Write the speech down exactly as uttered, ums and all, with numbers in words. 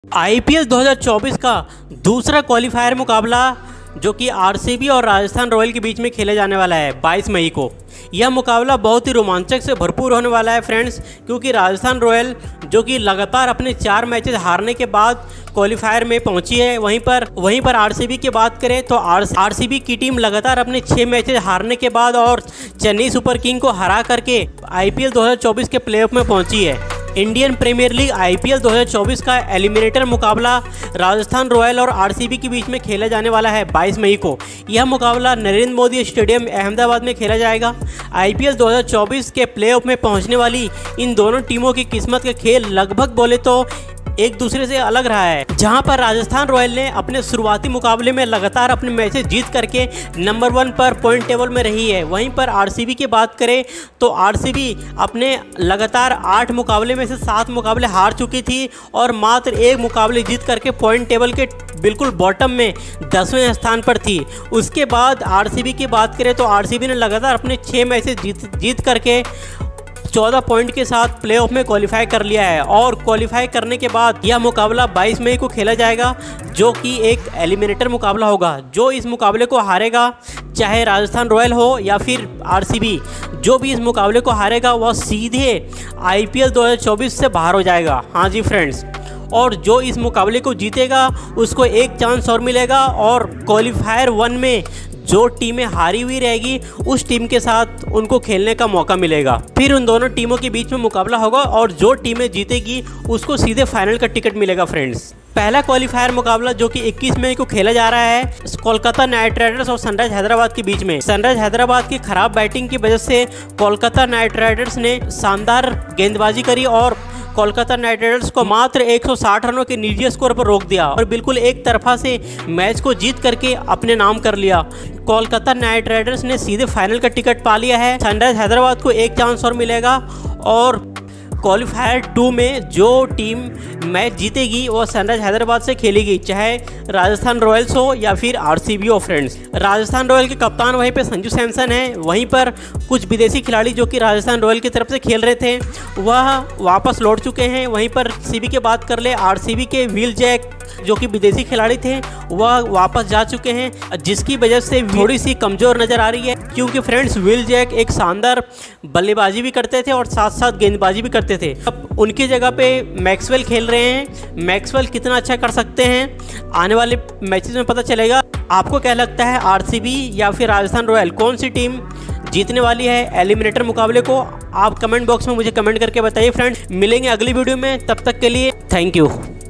IPL दो हज़ार चौबीस का दूसरा क्वालिफायर मुकाबला जो कि आरसीबी और राजस्थान रॉयल के बीच में खेला जाने वाला है बाईस मई को। यह मुकाबला बहुत ही रोमांचक से भरपूर होने वाला है फ्रेंड्स, क्योंकि राजस्थान रॉयल जो कि लगातार अपने चार मैचेस हारने के बाद क्वालिफायर में पहुंची है, वहीं पर वहीं पर आरसीबी की बात करें तो आरसीबी की टीम लगातार अपने छः मैचेस हारने के बाद और चेन्नई सुपर किंग को हरा करके आईपीएल दो हज़ार चौबीस के प्लेऑफ में पहुंची है। इंडियन प्रीमियर लीग आईपीएल दो हज़ार चौबीस का एलिमिनेटर मुकाबला राजस्थान रॉयल और आरसीबी के बीच में खेला जाने वाला है बाईस मई को। यह मुकाबला नरेंद्र मोदी स्टेडियम अहमदाबाद में खेला जाएगा। आईपीएल दो हज़ार चौबीस के प्लेऑफ में पहुंचने वाली इन दोनों टीमों की किस्मत का खेल लगभग बोले तो एक दूसरे से अलग रहा है, जहां पर राजस्थान रॉयल ने अपने शुरुआती मुकाबले में लगातार अपने मैचेस जीत करके नंबर वन पर पॉइंट टेबल में रही है। वहीं पर आरसीबी की बात करें तो आरसीबी अपने लगातार आठ मुकाबले में से सात मुकाबले हार चुकी थी और मात्र एक मुकाबले जीत करके पॉइंट टेबल के बिल्कुल बॉटम में दसवें स्थान पर थी। उसके बाद आरसीबी की बात करें तो आरसीबी ने लगातार अपने छः मैचेस जीत जीत करके चौदह पॉइंट के साथ प्लेऑफ में क्वालिफाई कर लिया है और क्वालिफाई करने के बाद यह मुकाबला बाईस मई को खेला जाएगा, जो कि एक एलिमिनेटर मुकाबला होगा। जो इस मुकाबले को हारेगा, चाहे राजस्थान रॉयल हो या फिर आरसीबी, जो भी इस मुकाबले को हारेगा वह सीधे आईपीएल दो हज़ार चौबीस से बाहर हो जाएगा। हाँ जी फ्रेंड्स, और जो इस मुकाबले को जीतेगा उसको एक चांस और मिलेगा और क्वालिफायर वन में जो टीमें हारी हुई रहेगी उस टीम के साथ उनको खेलने का मौका मिलेगा। फिर उन दोनों टीमों के बीच में मुकाबला होगा और जो टीमें जीतेगी उसको सीधे फाइनल का टिकट मिलेगा फ्रेंड्स। पहला क्वालिफायर मुकाबला जो कि इक्कीस मई को खेला जा रहा है कोलकाता नाइट राइडर्स और सनराइज हैदराबाद के बीच में। सनराइज हैदराबाद की खराब बैटिंग की वजह से कोलकाता नाइट राइडर्स ने शानदार गेंदबाजी करी और कोलकाता नाइट राइडर्स को मात्र एक सौ साठ रनों के निजी स्कोर पर रोक दिया और बिल्कुल एक तरफा से मैच को जीत करके अपने नाम कर लिया। कोलकाता नाइट राइडर्स ने सीधे फाइनल का टिकट पा लिया है। सनराइज हैदराबाद को एक चांस और मिलेगा और क्वालिफायर टू में जो टीम मैच जीतेगी वो सनराइज हैदराबाद से खेलेगी, चाहे राजस्थान रॉयल्स हो या फिर आरसीबी हो फ्रेंड्स। राजस्थान रॉयल के कप्तान वहीं पे संजू सैमसन है। वहीं पर कुछ विदेशी खिलाड़ी जो कि राजस्थान रॉयल की तरफ से खेल रहे थे वह वापस लौट चुके हैं। वहीं पर सीबी की बात कर ले, आरसीबी के विल जैक जो कि विदेशी खिलाड़ी थे वह वापस जा चुके हैं, जिसकी वजह से थोड़ी सी कमज़ोर नज़र आ रही है, क्योंकि फ्रेंड्स विल जैक एक शानदार बल्लेबाजी भी करते थे और साथ साथ गेंदबाजी भी करते थे। अब उनकी जगह पे मैक्सवेल खेल रहे हैं। मैक्सवेल कितना अच्छा कर सकते हैं आने वाले मैचेस में पता चलेगा। आपको क्या लगता है, आरसीबी या फिर राजस्थान रॉयल कौन सी टीम जीतने वाली है एलिमिनेटर मुकाबले को? आप कमेंट बॉक्स में मुझे कमेंट करके बताइए फ्रेंड्स। मिलेंगे अगली वीडियो में, तब तक के लिए थैंक यू।